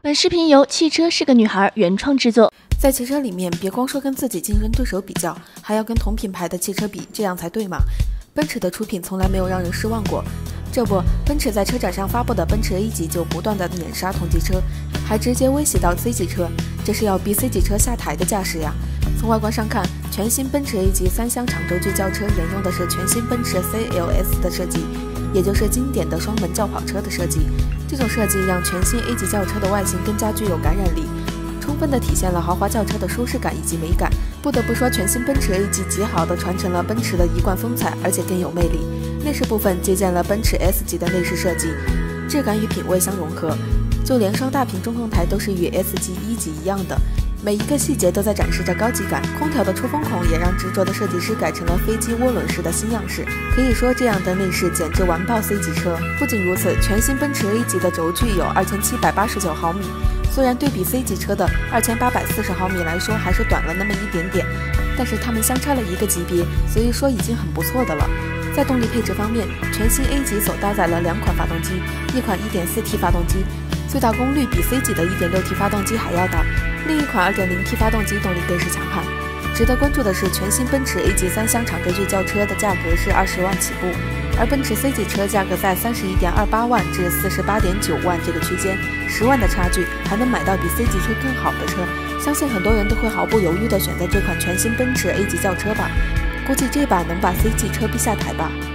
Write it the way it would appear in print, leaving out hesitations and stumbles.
本视频由汽车是个女孩原创制作。 在汽车里面，别光说跟自己竞争对手比较，还要跟同品牌的汽车比，这样才对嘛。奔驰的出品从来没有让人失望过。这不，奔驰在车展上发布的奔驰 A 级就不断的碾杀同级车，还直接威胁到 C 级车，这是要逼 C 级车下台的架势呀。从外观上看，全新奔驰 A 级3厢长轴距轿车沿用的是全新奔驰 CLS 的设计，也就是经典的双门轿跑车的设计。这种设计让全新 A 级轿车的外形更加具有感染力，充分地体现了豪华轿车的舒适感以及美感。不得不说，全新奔驰 A 级极好地传承了奔驰的一贯风采，而且更有魅力。内饰部分借鉴了奔驰 S 级的内饰设计，质感与品味相融合，就连双大屏中控台都是与 S 级1级一样的。每一个细节都在展示着高级感，空调的出风孔也让执着的设计师改成了飞机涡轮式的新样式。可以说，这样的内饰简直完爆 C 级车。不仅如此，全新奔驰 A 级的轴距有2789毫米，虽然对比 C 级车的2840毫米来说还是短了那么一点点，但是它们相差了一个级别，所以说已经很不错的了。在动力配置方面，全新 A 级所搭载了2款发动机，一款 1.4T 发动机，最大功率比 C 级的 1.6T 发动机还要大，另一款 2.0T 发动机动力更是强悍。值得关注的是，全新奔驰 A 级3厢长轴距轿车的价格是20万起步，而奔驰 C 级车价格在31.28万至48.9万这个区间，10万的差距还能买到比 C 级车更好的车，相信很多人都会毫不犹豫地选择这款全新奔驰 A 级轿车吧。估计这把能把 C 级车逼下台吧。